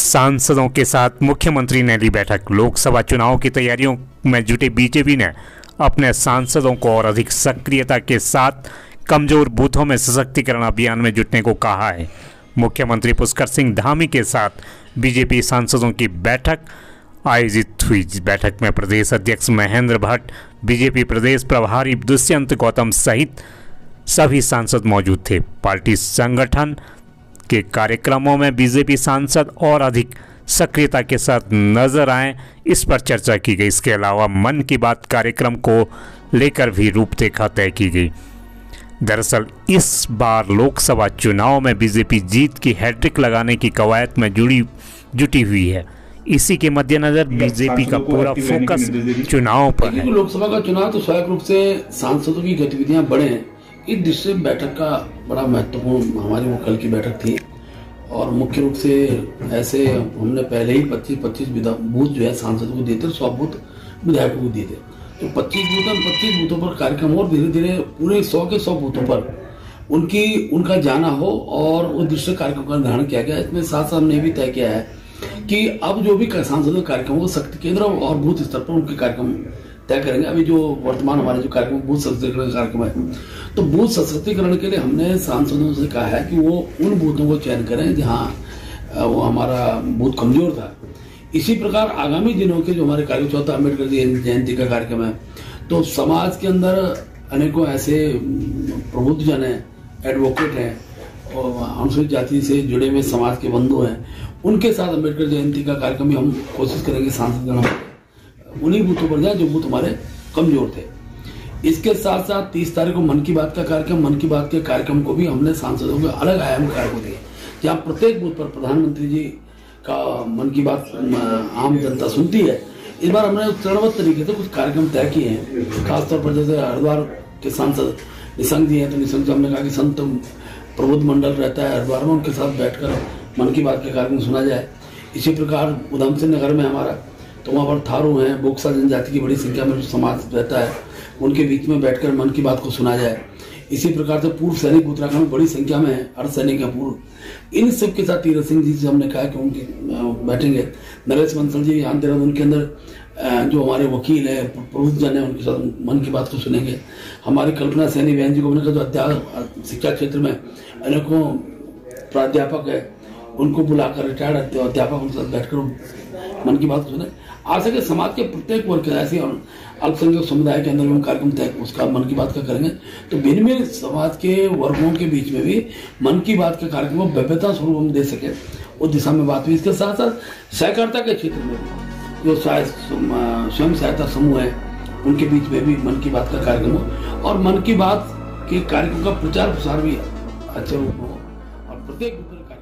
सांसदों के साथ मुख्यमंत्री ने ली बैठक। लोकसभा चुनाव की तैयारियों में जुटे बीजेपी ने अपने सांसदों को और अधिक सक्रियता के साथ कमजोर बूथों में सशक्तिकरण अभियान में जुटने को कहा है। मुख्यमंत्री पुष्कर सिंह धामी के साथ बीजेपी सांसदों की बैठक आयोजित हुई। बैठक में प्रदेश अध्यक्ष महेंद्र भट्ट, बीजेपी प्रदेश प्रभारी दुष्यंत गौतम सहित सभी सांसद मौजूद थे। पार्टी संगठन के कार्यक्रमों में बीजेपी सांसद और अधिक सक्रियता के साथ नजर आए, इस पर चर्चा की गई। इसके अलावा मन की बात कार्यक्रम को लेकर भी रूपरेखा तय की गई। दरअसल इस बार लोकसभा चुनाव में बीजेपी जीत की हैट्रिक लगाने की कवायद में जुटी हुई है। इसी के मद्देनजर बीजेपी का पूरा फोकस चुनाव पर है। लोकसभा का चुनाव तो स्वाभाविक रूप से सांसदों की गतिविधियां बढ़े हैं। इस दृष्टि से बैठक का बड़ा महत्वपूर्ण हमारी वो कल की बैठक थी और मुख्य रूप से ऐसे हमने पहले ही 25 बूथ जो है सांसदों को देते, 100 बूथ विधायकों को दिए थे। तो 25 बूथों पर कार्यक्रम और धीरे धीरे पूरे 100 के 100 बूथों पर उनका जाना हो और उस दृष्टि कार्यक्रम का निर्धारण किया गया। इसमें साथ साथ हमने भी तय किया है कि अब जो भी सांसदों कार्यक्रम हो शक्ति केंद्र और बूथ स्तर पर उनके कार्यक्रम तय करेंगे। अभी जो वर्तमान हमारे जो कार्यक्रम बूथ सशक्तिकरण कार्यक्रम है, तो बूथ सशक्तिकरण के लिए हमने सांसदों से कहा है कि वो उन बूथों को चयन करें जहां वो हमारा बूथ कमजोर था। इसी प्रकार आगामी दिनों के जो हमारे कार्यक्रम, 14 अम्बेडकर जयंती का कार्यक्रम है, तो समाज के अंदर अनेकों ऐसे प्रबुद्ध जन है, एडवोकेट हैं और अनुसूचित जाति से जुड़े हुए समाज के बंधु हैं, उनके साथ अम्बेडकर जयंती का कार्यक्रम भी हम कोशिश करेंगे सांसद उन्हीं बूथों पर जाए जो बूथ हमारे कमजोर थे। इसके साथ साथ 30 तारीख को मन की बात का कार्यक्रम, मन की बात के कार्यक्रम को भी हमने सांसदों को अलग आयाम कार्यक्रम दिए, जहाँ प्रत्येक बूथ पर प्रधानमंत्री जी का मन की बात आम जनता सुनती है। इस बार हमने चरणबद्ध तरीके से कुछ कार्यक्रम तय किए हैं। खासतौर पर जैसे हरिद्वार के सांसद निशंक जी हैं, तो निशंक जी हमने कहा कि संत प्रबुद्ध मंडल रहता है हरिद्वार में, उनके साथ बैठकर मन की बात के कार्यक्रम सुना जाए। इसी प्रकार उधम सिंह नगर में हमारा, तो वहाँ पर थारू हैं, बोक्सा जनजाति की बड़ी संख्या में जो समाज रहता है, उनके बीच में बैठकर मन की बात को सुना जाए। इसी प्रकार से पूर्व सैनिक उत्तराखंड में बड़ी संख्या में है, अर्धसैनिक है पूर्व, इन सब के साथ तीरथ सिंह जी से हमने कहा कि उनके बैठेंगे। नरेश बंसल जी यहाँ देहरादून के अंदर जो हमारे वकील है, प्रबुद्ध जन है, उनके साथ मन की बात को सुनेंगे। हमारी कल्पना सैनी बहन जी को हमने कहा जो शिक्षा क्षेत्र में अनेकों प्राध्यापक है, उनको बुलाकर रिटायर्ड अध्यापक उनके साथ बैठकर मन की बात को सुने। आ सके समाज के प्रत्येक वर्ग के ऐसे अल्पसंख्यक समुदाय के अंदर हम कार्यक्रम तय उसका मन की बात का करेंगे, तो भिन्न समाज के वर्गों के बीच में भी मन की बात के कार्यक्रम को भव्यता स्वरूप हम दे सके, उस दिशा में बात हुई। इसके साथ साथ सहकारिता के क्षेत्र में जो स्वयं सहायता समूह है, उनके बीच में भी मन की बात का कार्यक्रम हो और मन की बात के कार्यक्रम का प्रचार प्रसार भी अच्छे रूप में हो और प्रत्येक